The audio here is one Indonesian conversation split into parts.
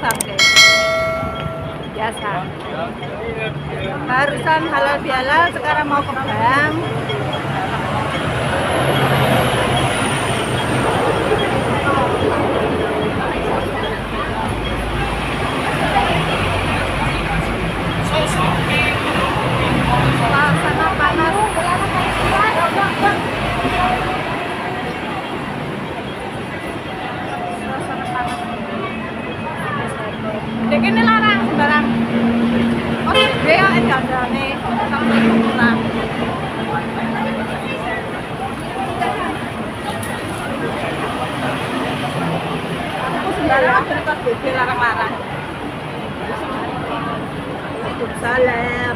bank guys. Biasa. Barusan halal bihalal, sekarang mau ke bank. Suasana panas. Suasana panas. Dek ini larang sembarang. Oh, dia ya dandane sama kurang. Aku sembarang berkat bebe larang-larang. Waalaikumsalam.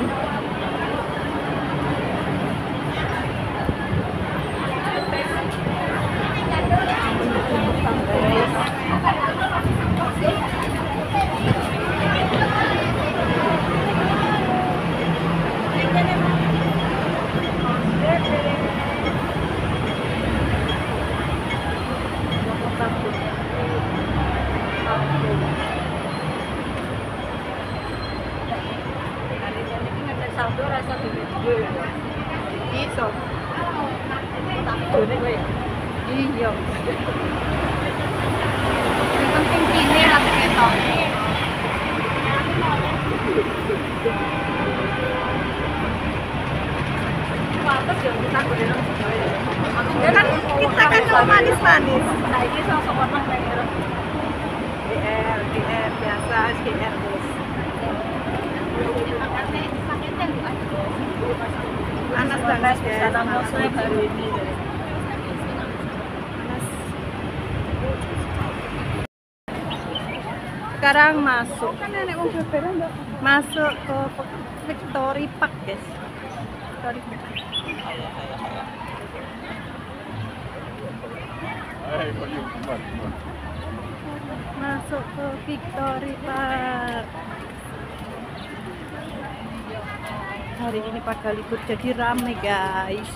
Saldo rasa duwe. Iso. Tak jone kowe ya. Iya. Yang penting kini lagi ketok. Pantes yo kita golek ya kan kita kan mau manis-manis. Nah iki sok potong nang GR biasa GR terus. Panas banget ya, tambah sore baru ini. Panas. Sekarang masuk ke Victory Park guys. Victory Park. Masuk ke Victory Park. Hari ini pada libur jadi ramai guys.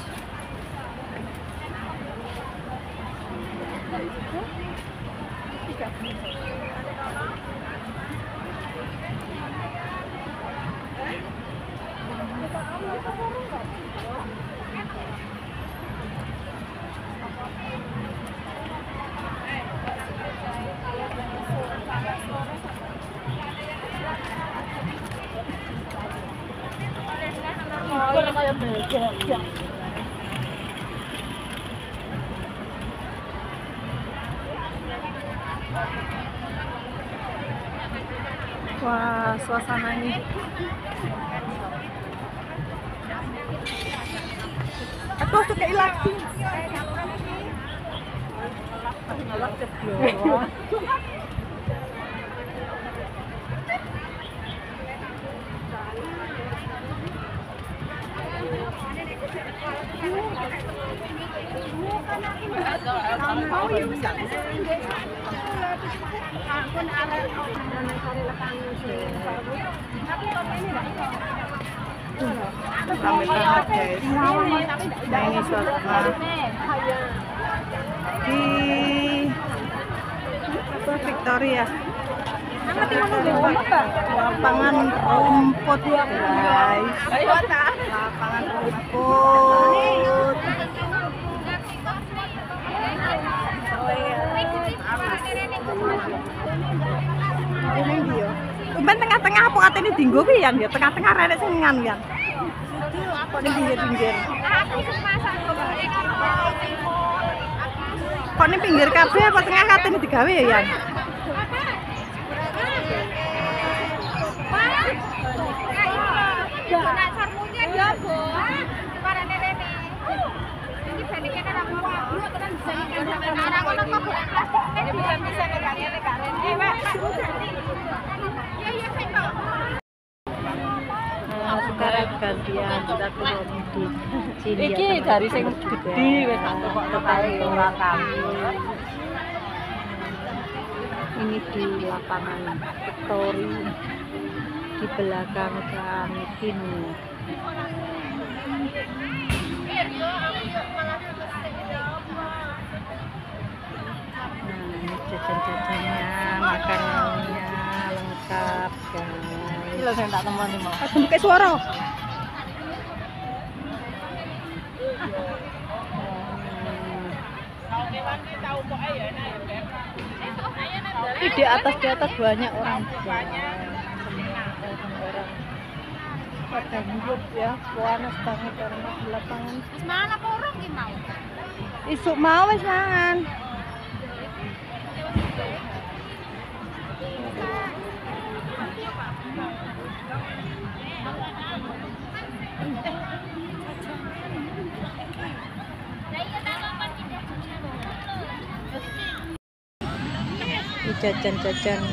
Wah, suasananya. Aku suka hilang. Ramai banget guys. Nah ini suasana di Victoria. Lapangan rumput guys. Lapangan rumput. Ini dia. Umben tengah-tengah apa katanya dinggo pian ya? Tengah-tengah rene sing ngan kan. Kok ning pinggir-pinggir. Kok ning pinggir kabeh apa tengah katanya digawe ya, Yan? Sekarang gantian kita turun di sini. Iki dari sing gede wis tak kok ora kami. Ini di lapangan Victory di belakang Kamitin. Nah, ini jajan-jajannya, makanannya. lengkap guys. Ini loh saya tak temuan mau. Bentuk suara. Di atas banyak orang. Orang pada ngumpul ya, panas banget karena di lapangan. Wis mangan apa urung ki mau? Isuk mau wis mangan. Jajan-jajan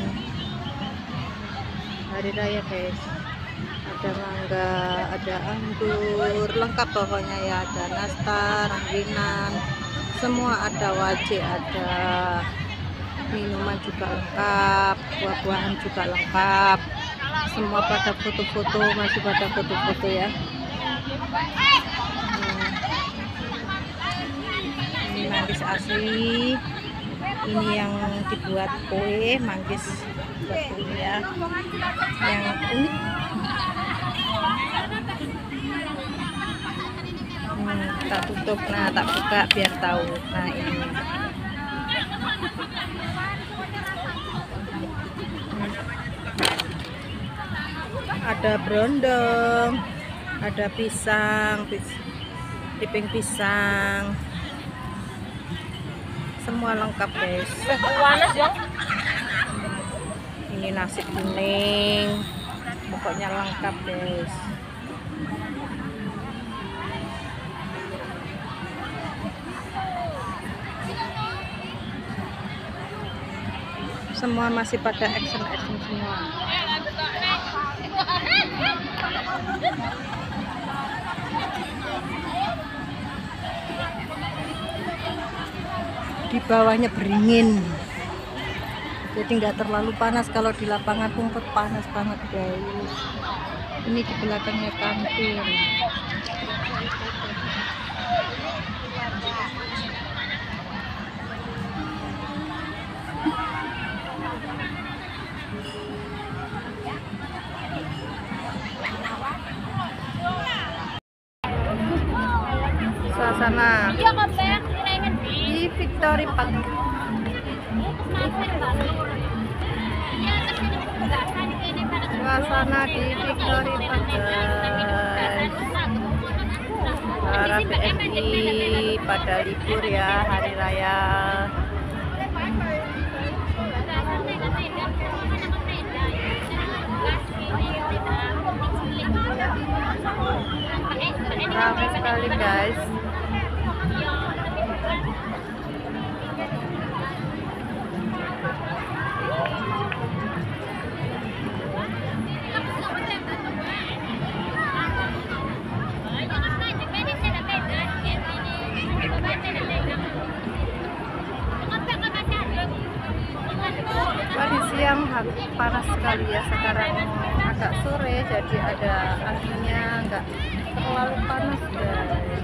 hari raya guys, ada mangga, ada anggur, lengkap pokoknya ya, ada nastar, rangginang, semua ada, wajib ada, minuman juga lengkap, buah-buahan juga lengkap, semua pada foto-foto, masih pada foto-foto ya. Ini manggis asli, ini yang dibuat kue manggis buat kue ya, yang unik. Tak tutup, nah tak buka biar tahu. Nah ini ada brondong, ada pisang, piping pisang, semua lengkap guys. Ini nasi kuning, pokoknya lengkap guys. Semua masih pada action semua. Di bawahnya beringin, jadi nggak terlalu panas. Kalau di lapangan rumput panas banget guys. Ini di belakangnya kantin. Suasana di Victory Park. Suasana di Victory Park guys. Para BNI pada libur ya, hari raya. Ramai sekali guys. Tadi siang panas sekali ya, sekarang agak sore jadi ada anginnya, nggak terlalu panas guys.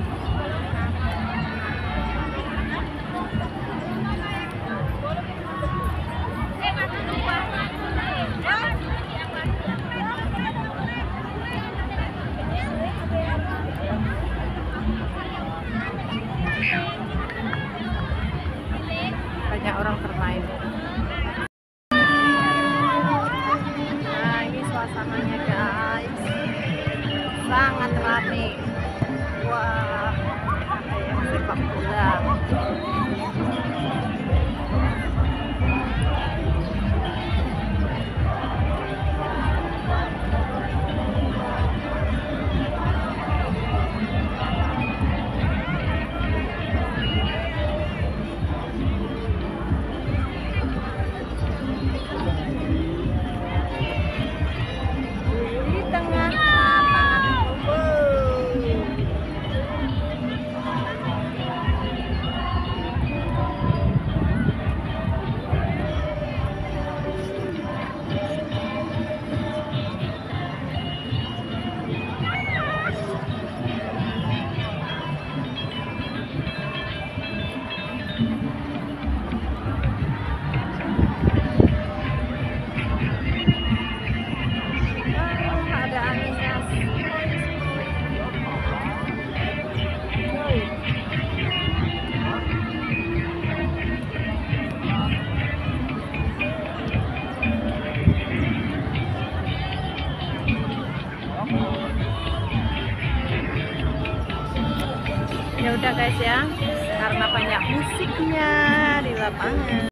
Banyak orang bermain. Nah ini suasananya guys, sangat ramai. Wah, kayak sepak bola. udah guys ya, karena banyak musiknya di lapangan.